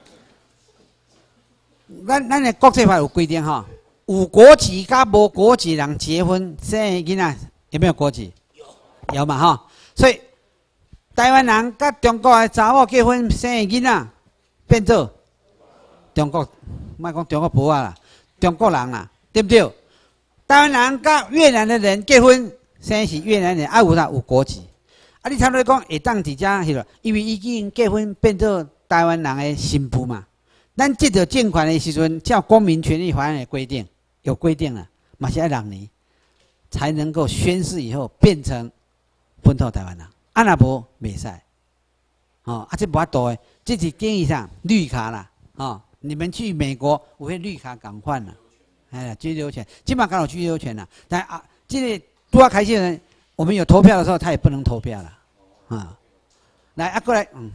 咱咱的国际法有规定哈，有国籍甲无国籍人结婚生的囡仔有没有国籍？有，有嘛哈。所以台湾人甲中国的查某结婚生的囡仔变做中国，莫讲中国婆啊啦，中国人啦，对不对？台湾人甲越南的人结婚生的是越南人，啊有啦有国籍。啊，你差不多讲会当伫遮迄落，因为已经结婚变做台湾人的新妇嘛。咱这个建款的时阵，照《公民权利法案》的规定，有规定了，嘛是要两年才能够宣誓以后变成本土台湾人，啊那无袂使，哦，啊这无法度的，这是定义上绿卡啦，哦，你们去美国有迄绿卡共款啦，哎呀，居留权，基本上刚有居留权啦，但啊，这个拄啊开始人，我们有投票的时候，他也不能投票了，啊，来啊过来，嗯。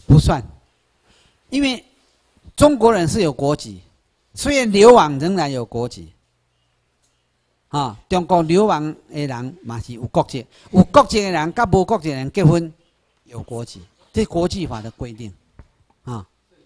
不算，因为中国人是有国籍，虽然流亡仍然有国籍。啊，中国流亡的人嘛是有国籍，有国籍的人跟无国籍的人结婚有国籍，这是国际法的规定。啊，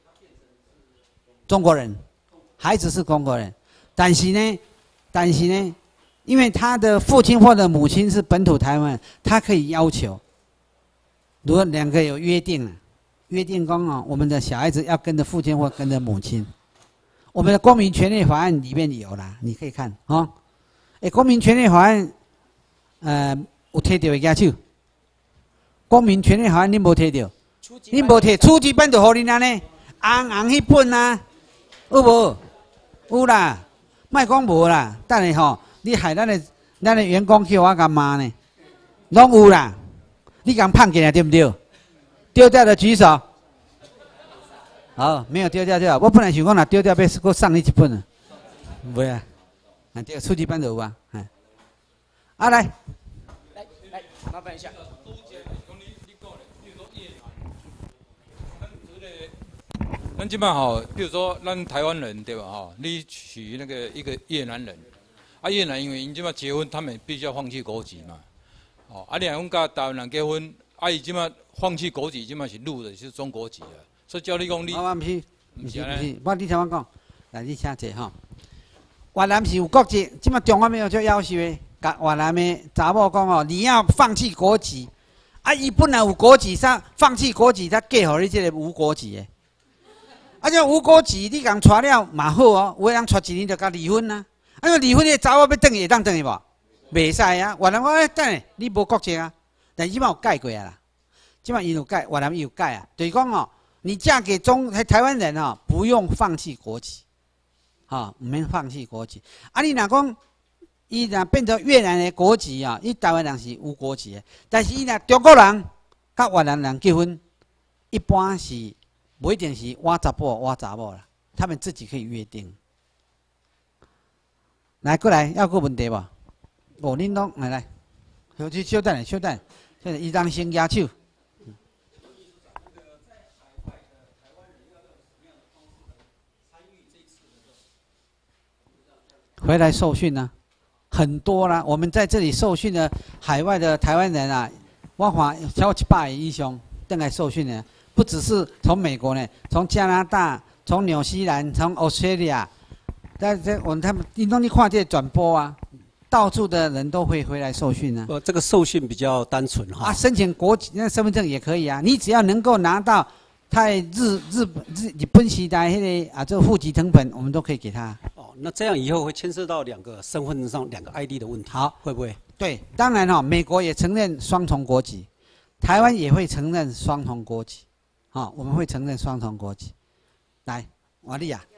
中国人，孩子是中国人，但是呢，但是呢，因为他的父亲或者母亲是本土台湾，他可以要求，如果两个有约定了，约定讲哦，我们的小孩子要跟着父亲或跟着母亲，我们的公民权利法案里面有啦，你可以看啊。哦诶，公民权利法案，呃，有摕到的举手。公民权利法案你无摕到，你无摕，初级版就互你安尼，红红迄本啊，有无？有啦，莫讲无啦，等下吼，你害咱的咱的员工去我甲骂呢，拢有啦，你共判起来对不对？丢掉的举手。好，没有丢掉掉，我本来想讲若丢掉，要搁送你一本啊，袂啊。啊，这个初级班就有啊，哎，啊来， 来来，麻烦一下。 咱即摆吼，比如说咱台湾人对吧？吼，你娶那个一个越南人，啊越南因为因即摆结婚，他们必须要放弃国籍嘛，哦，啊你若讲甲台湾人结婚，啊伊即摆放弃国籍，即摆是入的是中国籍啊，所以叫你讲你， 我唔是，唔是，唔是，我你听我讲，来你请坐吼。越南是有国籍，即摆中华民国就要求的，甲越南的查某讲哦，你要放弃国籍，啊，伊本来有国籍，他放弃国籍，他嫁互你这个无国籍的，啊，这无国籍你共娶了嘛好哦，有的人娶一年就甲离婚啊，啊，因为离婚的查某要转去会当转去无？袂使啊，越南我等下你无国籍啊，但是即摆有改过啊啦，即摆伊有改，越南伊有改啊，就是讲哦，你嫁给中台湾人哦，不用放弃国籍。啊，唔免放弃国籍。啊，你若讲，伊若变成越南的国籍啊，伊台湾人是无国籍的。但是伊若中国人甲越南人结婚，一般是不一定是我查甫我查某啦，他们自己可以约定。来，过来，要个问题无？哦，恁拢来来，小去稍等下，稍等下，现在伊当先举手。回来受训呢、啊，很多啦。我们在这里受训的海外的台湾人啊，我看超一百个以上，正来受训的，不只是从美国呢，从加拿大、从纽西兰、从 Australia， 在这我们他们，你当你看这转播啊，到处的人都会回来受训呢、啊。 呃，这个受训比较单纯哈。 啊，申请国籍那身份证也可以啊，你只要能够拿到他日日日日本时代那个啊，这个户籍成本，我们都可以给他。 哦，那这样以后会牵涉到两个身份证上两个 I D 的问题， 好， 会不会？ 对，当然哈、哦，美国也承认双重国籍，台湾也会承认双重国籍，啊、哦，我们会承认双重国籍。来，瓦利亚。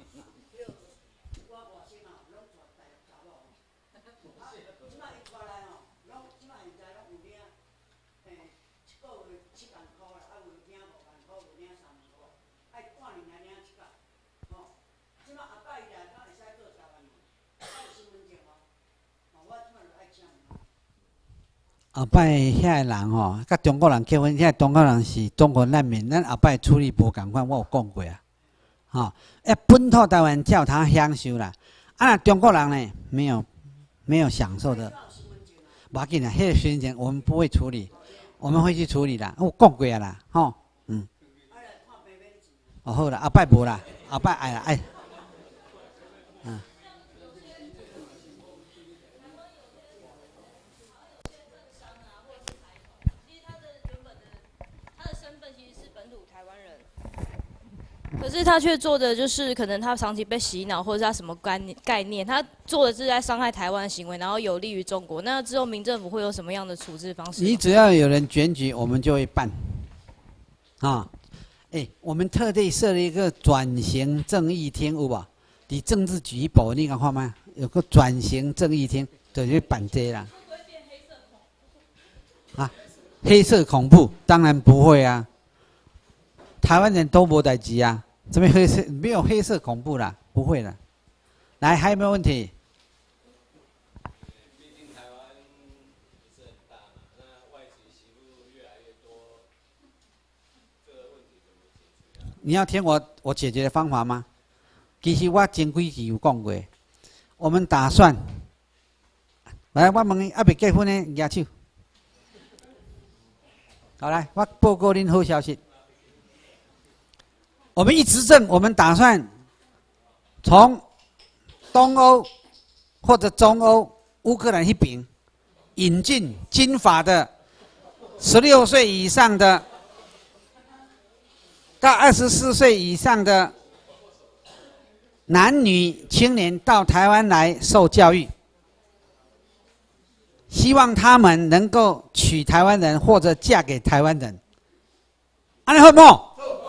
后摆遐个人吼，甲中国人结婚，遐中国人是中国难民，咱后摆处理无共款，我有讲过啊。吼，哎，本土台湾叫他享受啦，啊，中国人呢没有没有享受的，无要紧啦，迄个身份证我们不会处理，我们会去处理啦，我讲过啊啦，吼，嗯。哦好啦，后摆无啦，后摆爱啦爱。嗯。 可是他却做的就是可能他长期被洗脑，或者是他什么概念概念，他做的是在伤害台湾的行为，然后有利于中国。那之后民政府会有什么样的处置方式？ 你只要有人检举，我们就会办。啊，哎、欸，我们特地设了一个转型正义厅，有无？你政治局部你敢看吗？有个转型正义厅，就是办这啦。啊，黑色恐怖当然不会啊。台湾人都无代志啊，这边黑色没有黑色恐怖啦，不会啦。来，还有没有问题？ 毕竟台湾也是很大嘛，那外籍媳妇越来越多，这个问题你要听我我解决的方法吗？其实我前几期有讲过，我们打算，来，我问你，还没结婚的举手。好来，我报告您好消息。我们一执政，我们打算从东欧或者中欧、乌克兰那边引进金发的十六岁以上的到二十四岁以上的男女青年到台湾来受教育，希望他们能够娶台湾人或者嫁给台湾人。安尼好冇？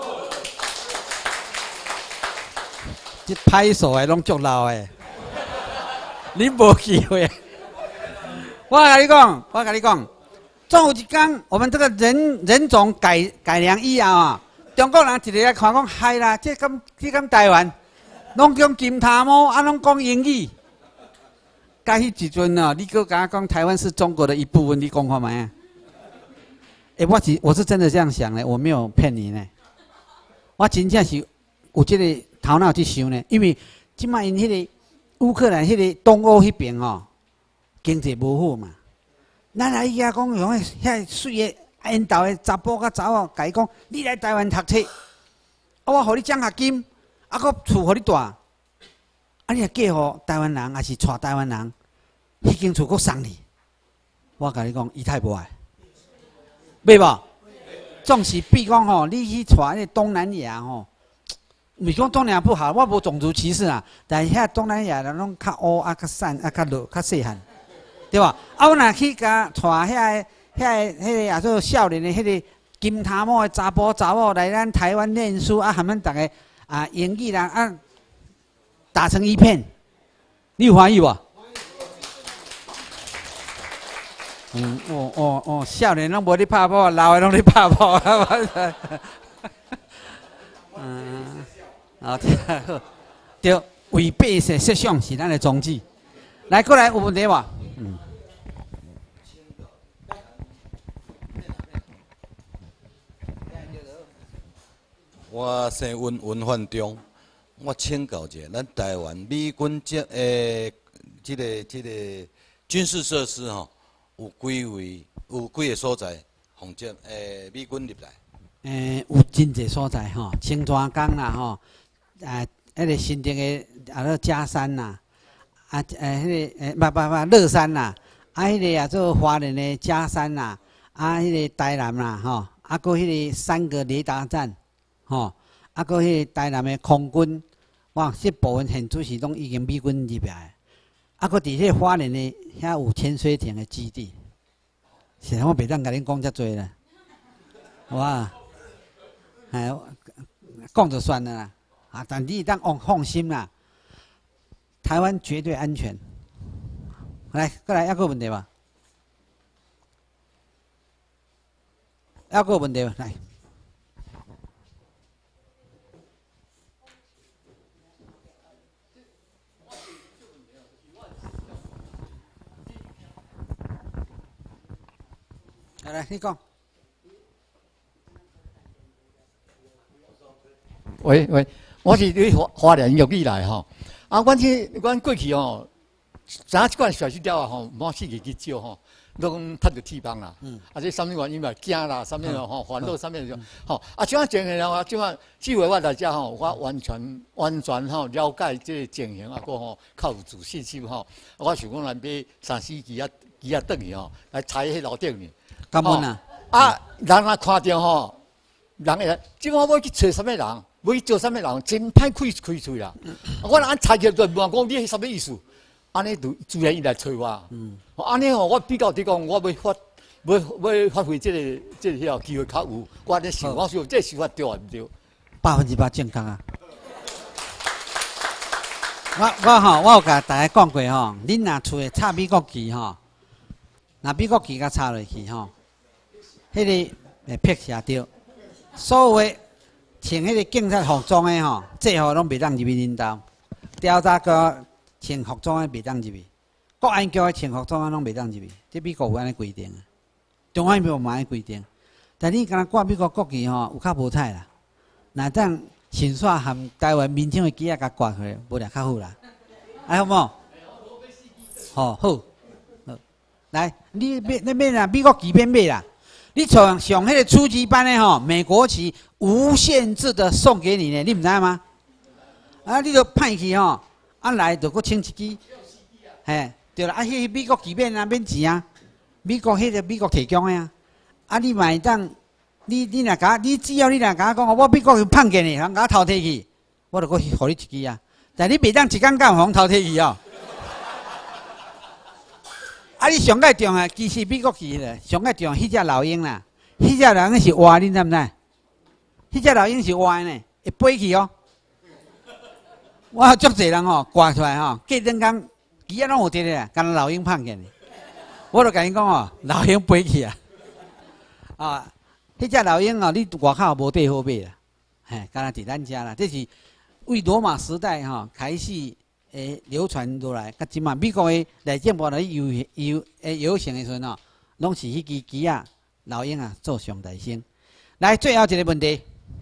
这拍手的拢足老的，你无机会。我跟你讲，我跟你讲，总有一天，我们这个人人种改改良以后啊，中国人一直来看讲，嗨啦，这咁这咁台湾，拢讲金塔毛，啊，拢讲英语。甲迄时阵啊，你搁甲我讲台湾是中国的一部分，你讲看卖啊？哎、欸，我是我是真的这样想的，我没有骗你呢。我真正是有这个头脑去想呢，因为即摆因迄个乌克兰、迄个东欧迄边吼，经济无好嘛。咱来遐讲用迄遐水的缘投的查甫甲查某，甲伊讲，你来台湾读册，啊，我互你奖学金，啊，搁厝互你住，啊，你若嫁互台湾人，还是娶台湾人，迄间厝搁送你。我甲你讲，伊太无爱，袂无？总是比讲吼，你去娶迄东南亚吼。唔是讲东南亚不好，我无种族歧视啊。但是遐东南亚人拢较乌啊、较瘦啊、较弱、较细汉，对吧？啊，我若去甲带遐个、遐个、迄个也做少年的迄个金头毛的查甫查某来咱台湾念书啊，含咱逐个啊英语啦啊打成一片，你有欢喜无？嗯，哦哦哦，少年拢无咧拍炮，老的拢咧拍炮。嗯。啊，对，为百姓设想是咱的宗旨。来，过来有问题无？嗯。 我姓温，温焕中。我请教一下，咱台湾美军这诶，这个这个军事设施吼，有几位，有几个所在，防这诶美军入来？诶， 有真济所在吼，青川港啦吼。啊，迄个新店的啊，那嘉山呐，啊，诶，迄个诶，不不不，乐山呐，啊，迄个啊，做花莲的嘉山呐，啊，迄个台南啦，吼，啊，搁迄个三个雷达站，吼，啊，搁迄个台南的空军，哇，这部分现主是拢已经美军入来，啊，搁伫迄个花莲的遐有潜水艇的基地，现在我袂当甲恁讲遮多啦，哇，哎，讲就算了啦。啊，但你当放放心啦，台湾绝对安全。来，过来，还有问题吧？还有问题吧？来，来来，你讲。 喂喂。我是伫花花莲玉里来吼，啊，阮去阮过去吼，知影即款小水钓啊吼，满四个去少吼，拢趁着铁棒啦。嗯。啊，这啥物原因嘛？惊啦，啥物吼，烦恼啥物就吼。啊，即款情形啊，即款即回我来遮吼，我完全完全吼了解即个情形啊，个吼较有自信心吼。我想讲来买三四支啊，支啊转去吼，来踩迄路顶呢。 感恩啊！ 啊，人若看着吼，人会，即我要去找啥物人？要去做啥物人，真歹开开喙啦！我若按猜起就问讲你是啥物意思？安尼就自然伊来找我。嗯，安尼吼，我比较伫讲，我要发，要要发挥这个这个机会较有。我安尼想，我想这想法对啊，毋对？ 百分之百正确啊！我我吼，我有甲大家讲过吼，恁若厝诶插美国旗吼，若美国旗甲插落去吼，迄个会撇下着，所有诶。穿迄个警察服装的吼，制服拢袂当入去恁兜；调查局穿服装的袂当入去；国安局穿服装的拢袂当入去。这美国有安尼规定啊，中华民国嘛安尼规定。但你敢若挂美国国旗吼，有较无彩啦。 那当先煞含台湾民众的机啊，甲挂回来，无俩较好啦。哎，好无？好好。来，你买那边啊，美国旗边买啦。你从上迄个初级班的吼，美国旗无限制的送给你呢，你唔知吗？啊，你就派去吼，啊来就搁请一支，嘿，对啦，啊，迄美国旗免啊，免钱啊，美国迄个美国提供的啊，啊，你买当，你你若甲你只要你若甲讲，我美国有判给你，人甲偷摕去，我就搁互你一支啊，但你袂当一工到互偷摕去哦。啊！你上界重啊，其实美国去咧，上界重迄只老鹰啦，迄只老鹰是活，你知唔知？迄只老鹰是活呢，会飞去哦。我足侪人吼挂出来吼，过两工鸡仔拢有得咧，干老鹰碰见。我就甲因讲哦，老鹰飞去啊！啊，迄只老鹰哦，你外口无地好买啦，嘿，干那伫咱遮啦，这是为罗马时代吼开始。诶，流传落来，甲即嘛美国诶内政部咧游游诶游行诶时阵哦，拢是迄支鸡啊老鹰啊做上台星。来，最后一个问题。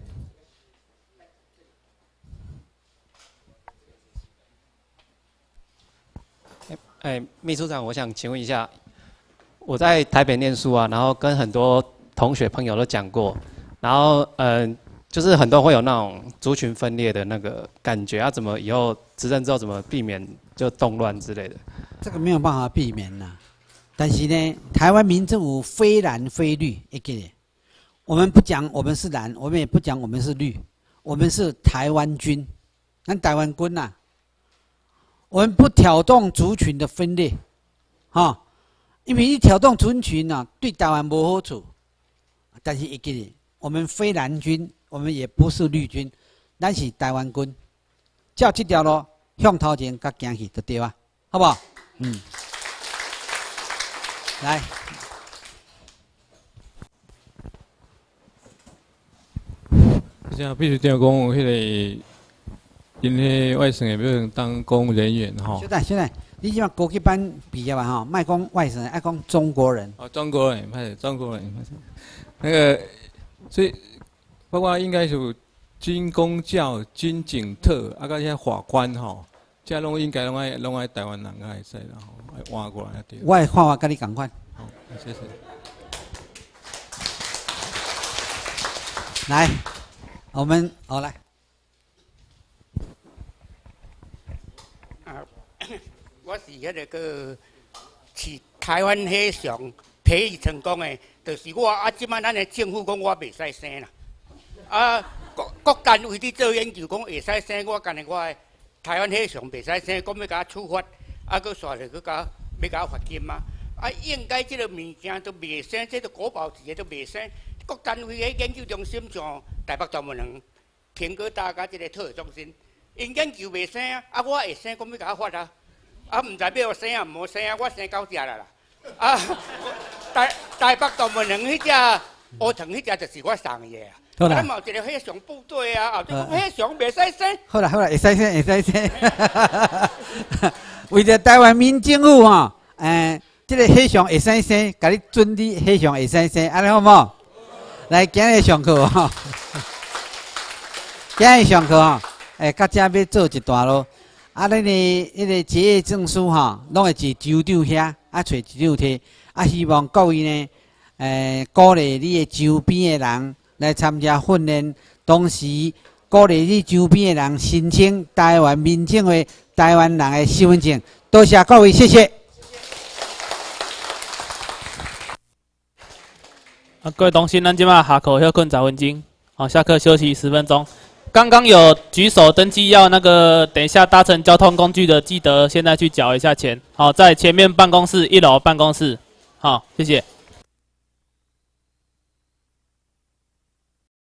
哎，秘书长，我想请问一下，我在台北念书啊，然后跟很多同学朋友都讲过，然后嗯、呃，就是很多会有那种族群分裂的那个感觉，要怎么以后执政之后怎么避免就动乱之类的？ 这个没有办法避免啦。但是呢，台湾民政府非蓝非绿，一个我们不讲我们是蓝，我们也不讲我们是绿，我们是台湾军，咱台湾军呐、啊。我们不挑动族群的分裂，哈、哦，因为你挑动族群呐、啊，对台湾无好处。但是一个我们非蓝军。我们也不是绿军，咱是台湾军，照这条路向头前甲行去就对啊，好不好？嗯，来， 现在必须要讲迄个，因迄外省也不能当公务人员哈。 小弟，小弟，你即马高级班毕业吧哈，卖讲外省人，爱讲中国人。 哦，中国人，拍中国人，那个，所以。包括应该是军公教、军警特，啊，甲些法官吼，这拢应该拢爱拢爱台湾人个会使啦吼，爱换过来对。 我的看法跟你共款。 好，谢谢。 来，我们好来。 啊，我是迄个去台湾迄上培育成功的，就是我啊，即摆咱的政府讲我袂使生啦。啊，各各单位伫做研究，讲会使生，我干的我的台湾迄上袂使生，讲要甲处罚，啊，佮煞着佮甲要甲罚金嘛。啊，应该即个物件都袂生，即个国宝级的都袂生。各单位的研究中心像台北大门人、平哥大甲即个特中心，因研究袂生啊，啊，我会生，讲要甲罚啊，啊，毋知要生啊，毋好生啊，我生九只啦啦。啊，台台北大门人迄只乌藤迄只就是我送伊的啊。 好啦， 咱嘛有一个迄上部队啊，后头讲迄上袂使生。 好啦好啦，会使生会使生。为着台湾民政府吼，诶，即个迄上会使生，甲你准你迄上会使生，安尼好无？好来，今日上课吼，今日上课吼，诶，到遮要做一段咯。啊，咱个迄个结业证书吼，拢会伫州长遐，啊，找州长摕。啊，希望各位呢，诶，鼓励你的周边的人。来参加训练，同时鼓励你周边的人申请台湾民政的台湾人的身份证。多谢各位，谢谢。 啊，各位同学，咱今嘛下课休困十分钟，好，下课休息十分钟。刚刚有举手登记要那个等一下搭乘交通工具的，记得现在去缴一下钱。好，在前面办公室一楼办公室。好，谢谢。